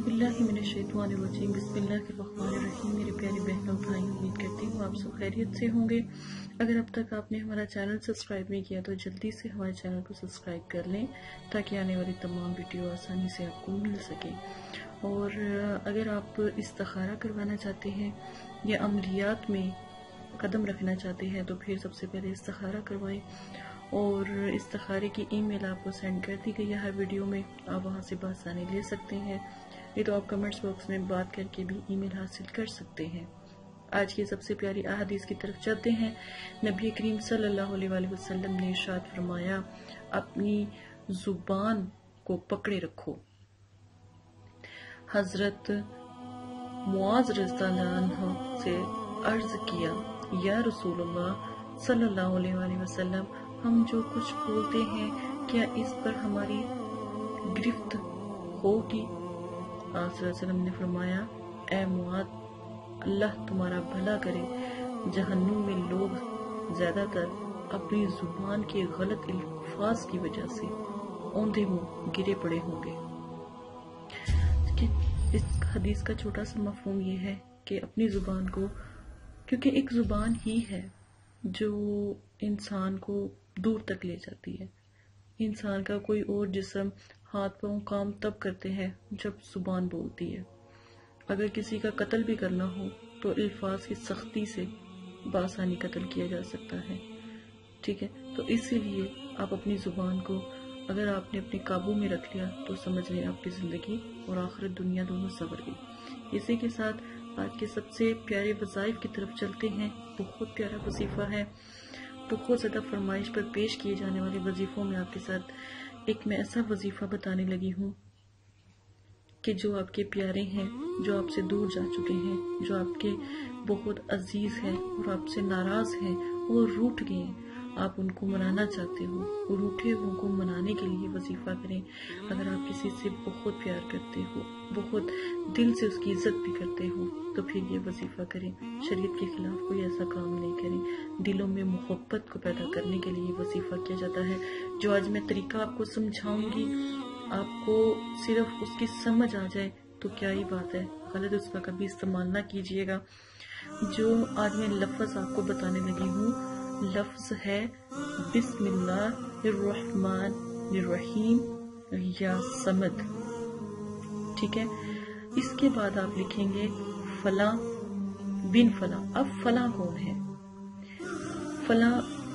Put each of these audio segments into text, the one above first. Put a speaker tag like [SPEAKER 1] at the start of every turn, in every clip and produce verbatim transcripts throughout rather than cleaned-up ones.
[SPEAKER 1] औज़ुबिल्लाहिमिनश्शैतानिर्रजीम बिस्मिल्लाहिर्रहमानिर्रहीम। मेरे प्यारे बहनों भाई, उम्मीद करती हूँ आप सब खैरियत से होंगे। अगर अब तक आपने हमारा चैनल सब्सक्राइब नहीं किया तो जल्दी से हमारे चैनल को सब्सक्राइब कर लें ताकि आने वाली तमाम वीडियो आसानी से आपको मिल सके। और अगर आप इस्तिखारा करवाना चाहते हैं या अमलियात में कदम रखना चाहते हैं तो फिर सबसे पहले इस्तिखारा करवाएं। और इस्तिखारे की ईमेल आपको सेंड कर दी गई है हर वीडियो में, आप वहां से बासानी ले सकते हैं। ये तो आप कमेंट्स बॉक्स में बात करके भी ईमेल हासिल कर सकते हैं। आज की सबसे प्यारी अहादीस की तरफ चलते हैं। नबी करीम सल्लल्लाहु अलैहि वसल्लम ने इरशाद फरमाया, अपनी जुबान को पकड़े रखो। हजरत मुआज रज़ियल्लाहु अन्हु से अर्ज किया, या रसूलुल्लाह सल्लल्लाहु अलैहि वसल्लम, हम जो कुछ बोलते हैं क्या इस पर हमारी गिरफ्त होगी? आप सल्लल्लाहु अलैहि वसल्लम ने फरमाया, ए मुआद, अल्लाह तुम्हारा भला करे, जहन्नुम में लोग ज्यादातर अपनी जुबान के गलत अल्फाज की वजह से औंधे मुंह गिरे पड़े होंगे। इस हदीस का छोटा सा मफहूम ये है कि अपनी जुबान को, क्योंकि एक जुबान ही है जो इंसान को दूर तक ले जाती है। इंसान का कोई और जिस्म, हाथ पांव काम तब करते हैं जब जुबान बोलती है। अगर किसी का कत्ल भी करना हो तो अल्फाज की सख्ती से बासानी कत्ल किया जा सकता है। ठीक है, तो इसीलिए आप अपनी जुबान को अगर आपने अपने काबू में रख लिया तो समझ लें आपकी जिंदगी और आखिरत दुनिया दोनों सवर गई। इसी के साथ आज के सबसे प्यारे वज़ाइफ की तरफ चलते हैं। बहुत प्यारा वजीफा है, बहुत ज्यादा फरमाइश पर पेश किए जाने वाले वजीफों में आपके साथ एक मैं ऐसा वजीफा बताने लगी हूँ कि जो आपके प्यारे हैं, जो आपसे दूर जा चुके हैं, जो आपके बहुत अजीज हैं और आपसे नाराज हैं और रूठ गए हैं, आप उनको मनाना चाहते हो, रूठे हुओं को मनाने के लिए वजीफा करें। अगर आप किसी से बहुत प्यार करते हो, बहुत दिल से उसकी इज्जत भी करते हो, तो फिर ये वजीफा करें। शरीयत के खिलाफ कोई ऐसा काम नहीं करें। दिलों में मोहब्बत को पैदा करने के लिए वजीफा किया जाता है। जो आज मैं तरीका आपको समझाऊंगी, आपको सिर्फ उसकी समझ आ जाए तो क्या ही बात है, गलत उसका कभी इस्तेमाल ना कीजिएगा। जो आज मैं लफ्ज आपको बताने लगी हूँ, लफ्ज है बिस्मिल्लाहिर्रहमानिर्रहीम या समद। ठीक है, इसके बाद आप लिखेंगे फला बिन फला। अब फला कौन है? फला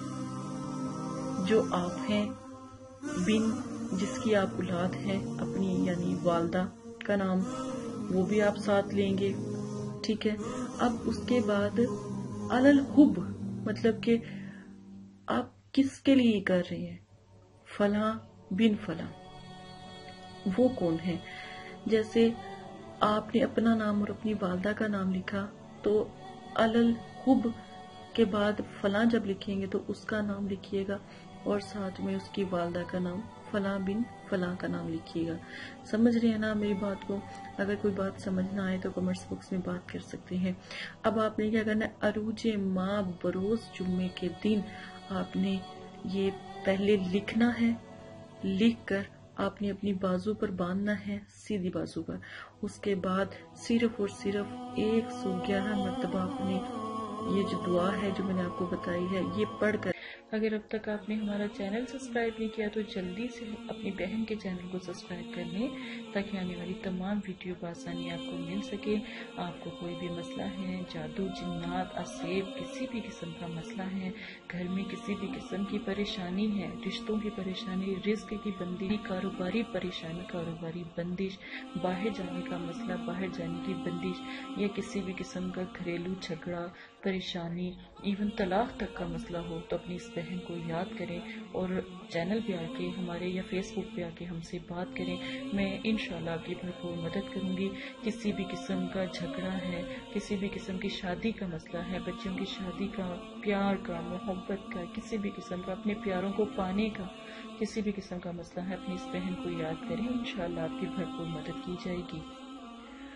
[SPEAKER 1] जो आप हैं, बिन जिसकी आप औलाद हैं, अपनी यानी वालदा का नाम, वो भी आप साथ लेंगे। ठीक है, अब उसके बाद अलल हुब, मतलब कि आप किसके लिए कर रहे हैं? फला बिन फला, वो कौन है? जैसे आपने अपना नाम और अपनी वालदा का नाम लिखा तो अलल हुब के बाद फला जब लिखेंगे तो उसका नाम लिखिएगा और साथ में उसकी वालदा का नाम फला बिन फला का नाम लिखिएगा। समझ रहे हैं ना मेरी बात को? अगर कोई बात समझ ना आए तो कमेंट्स बॉक्स में बात कर सकते हैं। अब आपने क्या करना है, अरूजे माँ बरोज जुम्मे के दिन आपने ये पहले लिखना है। लिख कर आपने अपनी बाजू पर बांधना है, सीधी बाजू पर। उसके बाद सिर्फ और सिर्फ एक सौ ग्यारह मरतबा आपने ये जो दुआ है जो मैंने आपको बताई है ये पढ़कर, अगर अब तक आपने हमारा चैनल सब्सक्राइब नहीं किया तो जल्दी से अपनी बहन के चैनल को सब्सक्राइब कर लें ताकि आने वाली तमाम वीडियो बआसानी आपको मिल सके। आपको कोई भी मसला है, जादू, जिन्नात, असेब, किसी भी किस्म का मसला है, घर में किसी भी किस्म की परेशानी है, रिश्तों की परेशानी, रिस्क की बंदिश, कारोबारी परेशानी, कारोबारी बंदिश, बाहर जाने का मसला, बाहर जाने की बंदिश, या किसी भी किस्म का घरेलू झगड़ा, परेशानी, इवन तलाक तक का मसला हो तो अपनी इस बहन को याद करें और चैनल पे आके हमारे या फेसबुक पे आके हमसे बात करें। मैं इंशाल्लाह आपकी भरपूर मदद करूंगी। किसी भी किस्म का झगड़ा है, किसी भी किस्म की शादी का मसला है, बच्चों की शादी का, प्यार का, मोहब्बत का, किसी भी किस्म का, अपने प्यारों को पाने का किसी भी किस्म का मसला है, अपनी इस बहन को याद करें, इंशाल्लाह आपकी भरपूर मदद की जाएगी।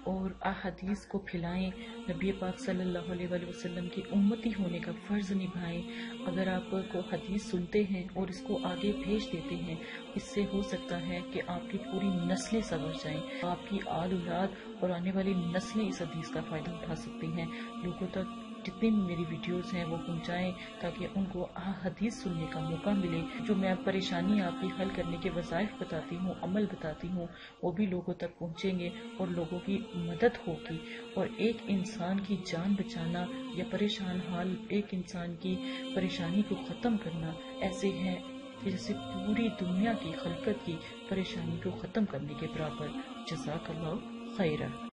[SPEAKER 1] اور احادیث کو پھیلائیں، نبی پاک صلی اللہ علیہ وآلہ وسلم کی امتی ہونے کا فرض نبھائیں۔ اگر آپ کو حدیث سنتے ہیں اور اس کو آگے بھیج دیتے ہیں، اس سے ہو سکتا ہے کہ آپ کی پوری نسلیں سنور جائیں، آپ کی آل اولاد اور آنے والی نسلیں اس حدیث کا فائدہ اٹھا سکتی ہیں۔ لوگوں تک جتنی بھی میری ویڈیوز ہیں وہ پہنچائیں تاکہ ان کو حدیث سننے کا موقع ملے۔ جو میں پریشانی آپ کی حل کرنے کے وظائف بتاتی ہوں، عمل بتاتی ہوں، وہ بھی لوگوں تک پہنچیں گے اور لوگوں کی مدد ہوگی۔ اور ایک انسان کی جان بچانا یا پریشان حال ایک انسان کی پریشانی کو ختم کرنا ایسے ہے جیسے پوری دنیا کی خلقت کی پریشانی کو ختم کرنے کے برابر۔ جزاک اللہ خیرہ۔